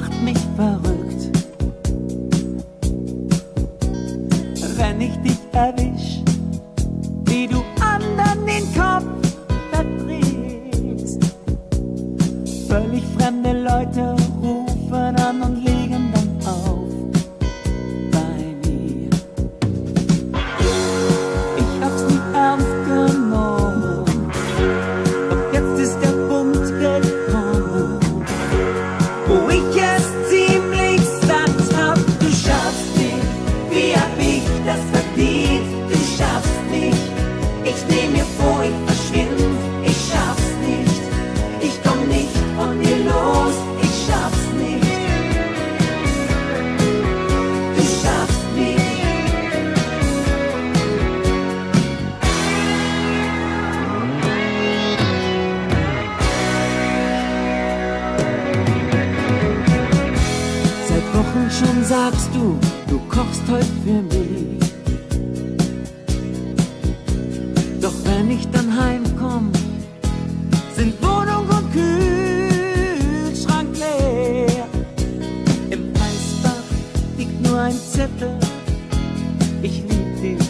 macht mich verrückt. Wenn ich dich erwisch, wie du anderen den Kopf verdrehst. Völlig fremde Leute rufen an und legen dann auf bei mir. Ich hab's nie ernst genommen, doch jetzt ist der Punkt gekommen, wo ich es ziemlich satt hab. Du schaffst nicht, wie hab ich das verdient? Du schaffst nicht, ich nehm mir vor, ich verschwind. Ich schaff's nicht, ich komm nicht von dir los. Ich schaff's nicht, du schaffst nicht. Seit Wochen schon sagst du, du kochst heute für mich. Doch wenn ich dann heimkomm, sind Wohnung und Kühlschrank leer. Im Eisfach liegt nur ein Zettel, ich lieb dich.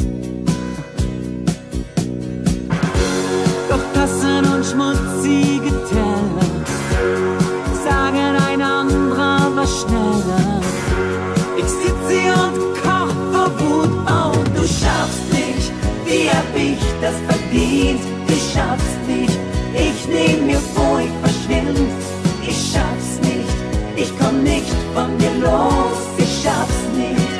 Doch Tassen und schmutzige Teller sagen, ein anderer war schneller. Ich sitze hier und koch vor Wut auf. Du schaffst nicht, wie hab ich das verdient? Du schaffst nicht, ich nehm mir vor, ich verschwind. Ich schaff's nicht, ich komm nicht von dir los. Ich schaff's nicht,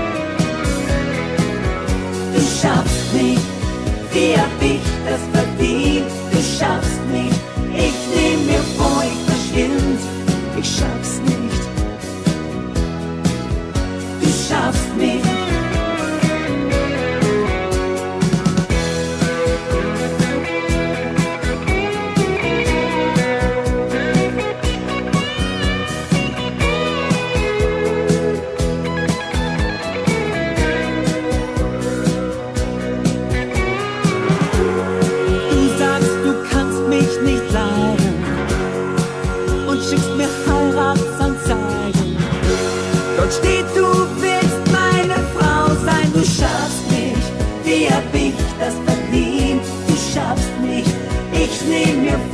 du schaffst nicht, wie hab ich das verdient? Du schaffst nicht, ich nehm mir vor, ich verschwind. Ich schaff's nicht, du schaffst nicht. Du sagst, du kannst mich nicht leiden und schickst mir Heiratsanzeigen. Dort steht, du willst meine Frau sein. Du schaffst nicht, wie hab ich das verdient? Du schaffst nicht, ich nehm mir